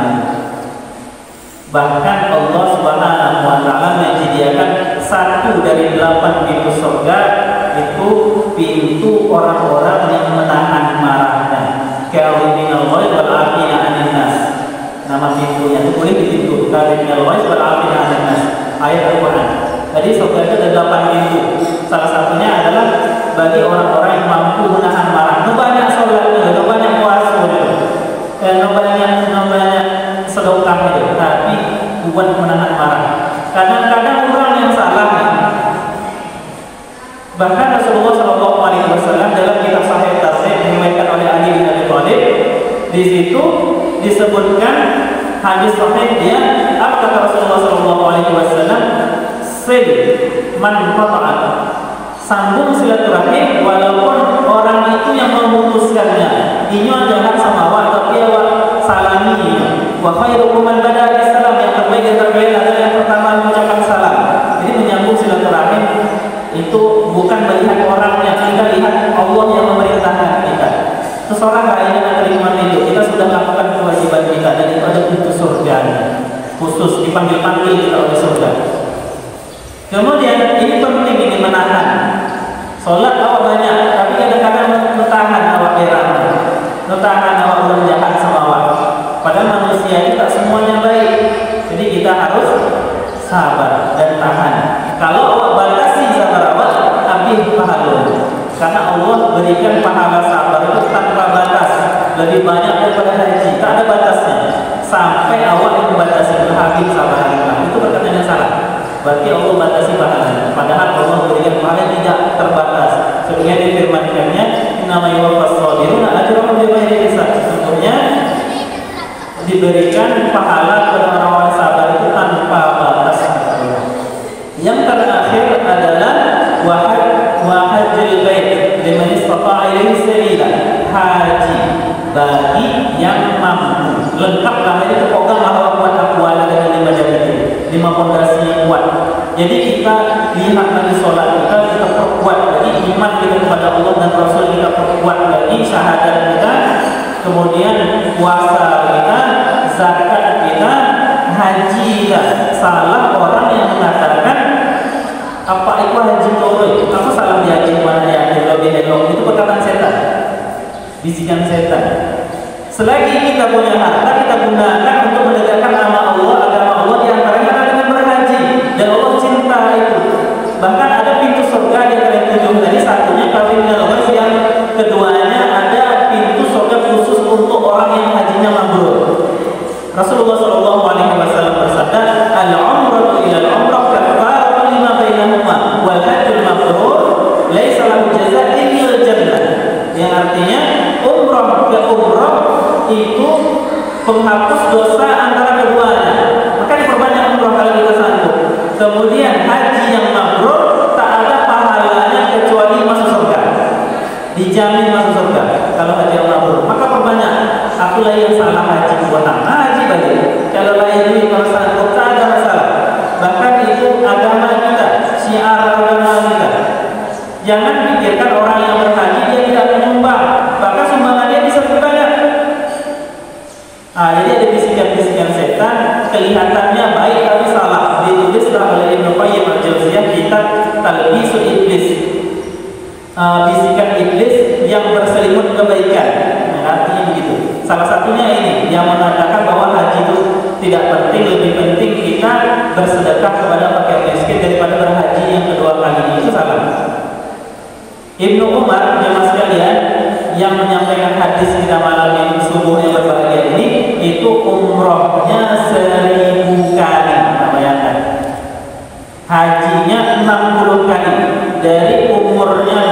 Bahkan Allah Subhanahu wa taala menyediakan 1 dari 8 pintu surga itu pintu orang-orang yang menahan marahnya. Kawiminal ghaib wal 'afina 'anil nas. Nama pintunya itu boleh ditutup. Kawiminal ghaib wal 'afina 'anil nas. Ayat Al-Qur'an. Jadi surga itu ada 8 pintu. Salah satunya adalah bagi orang-orang yang mampu menahan marah. Nu banyak salatnya, nu banyak puasa, nu banyak sedekah itu, tapi buat menahan marah. Kadang-kadang orang yang salah. Bahkan Rasulullah SAW dalam kitab Sahih Tasrih diriwayatkan oleh Ali bin Abi Thalib, di situ disebutkan hadis sahih dia, apa kata Rasulullah SAW? Sil man qata'a, sambung silaturahim walaupun orang itu yang memutuskannya. Ini jahat sama awak, tapi awak salami. Wa khairukum man bada'a bis-salam, yang terbaik adalah yang pertama mengucapkan salam. Jadi menyambung silaturahim itu bukan melihat orangnya, kita lihat Allah yang memerintahkan kita. Seseorang lain yang terima itu, kita sudah lakukan kewajiban kita dan itu ada pintu surga khusus, dipanggil-panggil kita oleh surga. Kemudian ini penting, ini menahan. Sholat awak banyak, tapi kadang-kadang mentahan awak berak, mentahan awak berjahat sama awak. Padahal manusia itu tak semuanya baik, jadi kita harus sabar dan tahan. Kalau awak batasi sabar awak, habis pahala. Karena Allah berikan pahala sabar itu tanpa batas, lebih banyak daripada haji, tak ada batasnya. Sampai awak yang membatasi habis sabar kita, itu perkataan yang salah. Berarti Allah batasi pahala. Padahal Allah berikan pahala tidak terbatas. Sebenarnya difirmankannya, "Innama yuwaffas shabiruna ajrahum bighairi hisab." Sesungguhnya diberikan pahala kepada orang-orang sabar itu tanpa batas. Yang terakhir adalah wahajjul bait liman istata'a ilaihi sabila, haji bagi yang mampu. Lengkaplah ini, terpeganglah awak buat akwala dengan 5 jari itu, 5 pondasi yang kuat. Jadi kita lihat lagi sholat kita perkuat lagi, iman kita kepada Allah dan Rasul kita perkuat lagi, syahadat kita, kemudian puasa kita, zakat kita, haji kita. Salah orang yang mengatakan apa itu haji toroi, apa salah di haji, mana yang lebih elok, itu perkataan setan, bisikan setan. Selagi kita punya harta, kita gunakan untuk menegakkan nama Allah, agama Allah, di antaranya adalah dengan berhaji, dan Allah cinta itu. Bahkan ada pintu surga di antara 7 tadi, satunya kawin dengan Allah, yang keduanya ada pintu surga Artinya umroh ke umroh itu penghapus dosa antara keduanya. Maka diperbanyak umroh kalau kita sanggup. Kemudian haji yang mabrur tak ada pahalanya kecuali masuk surga. Dijamin masuk surga kalau haji yang mabrur. Maka perbanyak. Akulah yang salah haji buat haji balik. Kalau lain kalau sanggup tak ada masalah. Bahkan itu agama kita, syiar agama kita. Jangan pikirkan orang yang berhaji dia tidak menyumbang, bahkan sumbangan dia bisa lebih banyak. Jadi ada bisikan-bisikan setan, kelihatannya baik tapi salah. Ditulislah oleh Ibnu Qayyim al-Jauziyah kitab Talbisul Iblis. Bisikan iblis yang berselimut kebaikan. Artinya begitu. Salah satunya ini yang mengatakan bahwa haji itu tidak penting, lebih penting kita bersedekah kepada fakir miskin daripada berhaji yang kedua kali. Itu salah. Ibnu Umar jemaah sekalian yang menyampaikan hadis kita malam ini subuh yang berbahagia ini itu umrohnya 1000 kali. Bayangkan hajinya 60 kali. Dari umurnya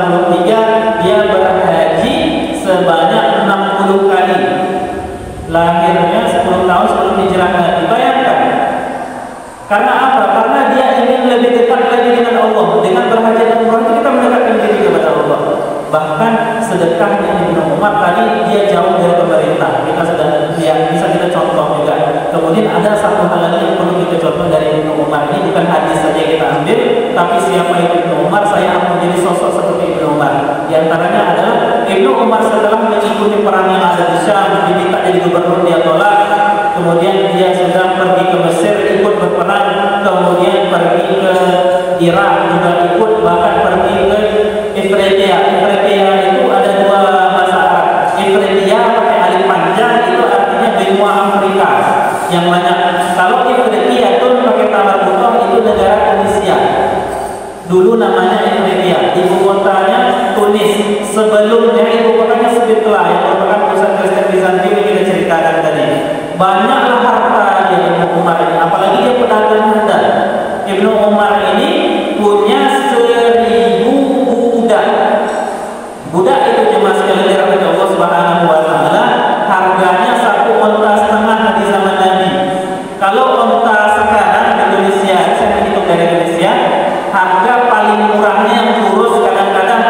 83 dia berhaji sebanyak 60 kali. Lahirnya 10 tahun sebelum hijrah Nabi. Bayangkan. Karena apa? Karena dia ingin lebih dekat lagi dengan Allah. Dengan berhaji dan umrah itu kita mendekatkan diri kepada Allah. Bahkan sedekahnya Ibnu Umar tadi dia jauh dari pemerintah. Kita sudah bisa kita contoh juga. Kemudian ada satu hal lagi yang perlu kita contoh dari Ibnu Umar. Ini bukan hadis saja kita ambil, tapi siapa itu Ibnu Umar? Saya akan menjadi sosok seperti Ibnu Umar. Di antaranya adalah Ibnu Umar setelah mengikuti perang yang ada di Syam, diminta jadi gubernur, dia tolak. Kemudian dia sudah pergi ke Mesir ikut berperang, kemudian pergi ke Irak juga ikut, bahkan pergi ke Ifriqiya. Ifriqiya itu ada dua bahasa Arab. Ifriqiya pakai alif panjang itu artinya benua Afrika yang banyak. Kalau Ifriqiya itu pakai tambah butoh itu negara Tunisia. Dulu namanya Ifriqiya, ibu kotanya Tunis. Sebelumnya ibu kotanya Sibitlah yang merupakan pusat Kristen Bizantium yang kita ceritakan tadi. Banyaklah harta dia Ibnu Umar ini, apalagi dia pedagang muda. Ibnu Umar ini punya 1000 budak. Budak itu jemaah sekalian dirahmati Allah Subhanahu wa taala, harganya 1 onta setengah di zaman Nabi. Kalau onta sekarang di Indonesia, saya menghitung dari Indonesia, harga paling murahnya yang kurus kadang-kadang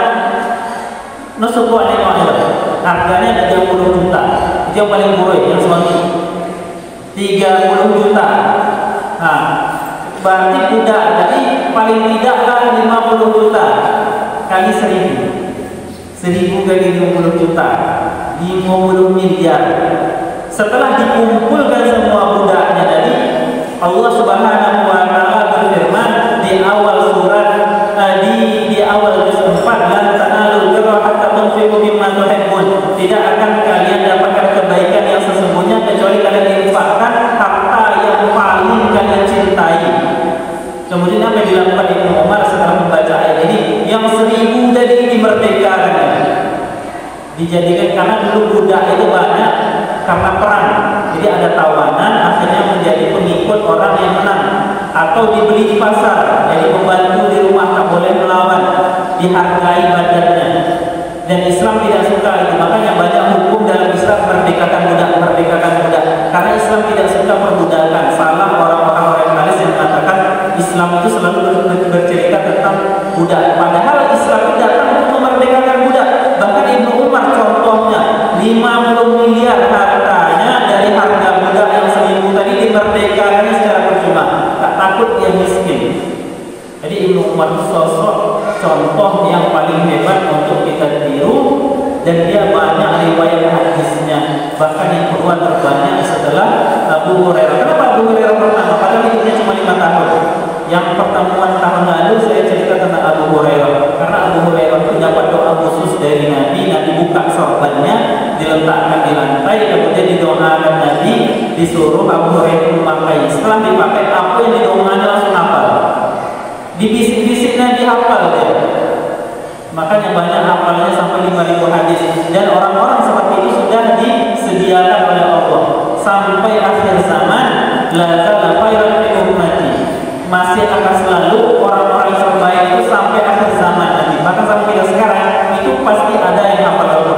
nusuku harganya 30 juta. Itu yang paling murah yang suami 30 juta. Nah, berarti budak jadi paling tidaklah 50 juta kali 1000 kali 50 juta 50 miliar. Setelah dikumpulkan semua budaknya tadi, Allah Subhanahu wa taala berfirman di awal surat di awal juz 4, lan tanalul birra hatta tunfiqu mimma tuhibbun. Tidak akan kalian dapatkan kebaikan yang sesungguhnya kecuali kalian infakkan harta yang paling kalian cintai. Kemudian apa yang dilakukan Ibnu Umar setelah membaca ayat ini? Yang 1000 tadi dimerdekakan. Dijadikan, karena dulu budak itu banyak karena perang. Jadi ada tawanan, akhirnya menjadi pengikut orang yang menang, atau dibeli di pasar, jadi pembantu di rumah, tak boleh melawan, dihargai badannya. Dan Islam tidak suka itu. Makanya banyak hukum dalam Islam merdekakan budak. Karena Islam tidak suka perbudakan. Salah orang-orang orientalis yang mengatakan Islam itu selalu bercerita tentang budak. Padahal Islam itu datang untuk memerdekakan budak. Bahkan Ibnu Umar contohnya 50 miliar hartanya dari harga budak yang 1000 tadi dimerdekakan secara percuma. Tak takut dia miskin. Jadi Ibnu Umar itu sosok contoh yang paling hebat untuk kita tiru, dan dia banyak riwayat hadisnya. Bahkan yang kedua terbanyak setelah Abu Hurairah. Kenapa Abu Hurairah pertama? Padahal hidupnya cuma 5 tahun. Yang pertemuan tahun lalu saya cerita tentang Abu Hurairah. Karena Abu Hurairah itu dapat doa khusus dari Nabi. Nabi buka sorbannya, diletakkan di lantai, kemudian didoakan Nabi, disuruh Abu Hurairah memakai. Setelah dipakai, apa yang didoakan langsung hafal. Dibisik-bisik Nabi hafal dia. Makanya banyak hafalnya sampai 5000 hadis. Dan orang-orang seperti itu sudah disediakan oleh Allah sampai akhir zaman. La zala khairan fi ummati, masih akan selalu orang-orang yang terbaik itu sampai akhir zaman nanti. Bahkan sampai kita sekarang itu pasti ada yang hafal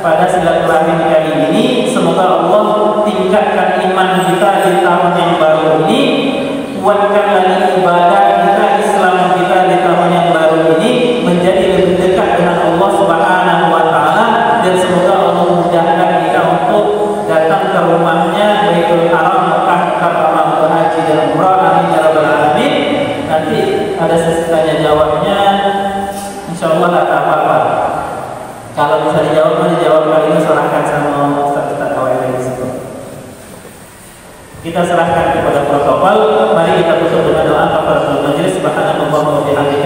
pada silaturahmi kali ini. Semoga Allah tingkatkan iman kita di tahun yang baru ini, kuatkan lagi ibadah kita, Islam kita di tahun yang baru ini menjadi lebih dekat dengan Allah Subhanahu wa Ta'ala, dan semoga Allah mudahkan kita untuk datang ke rumahnya Baitul Haram Mekah Mukarramah untuk haji dan umrah. Amin ya rabbal alamin. Nanti ada sesi tanya jawabnya, insyaallah tak apa-apa. Kalau bisa dijawab, kali ini serahkan sama Ustaz Kawai di situ. Kita serahkan kepada protokol. Mari kita tutup dengan doa kafaratul majelis. Subhanallah wa bihamdihi.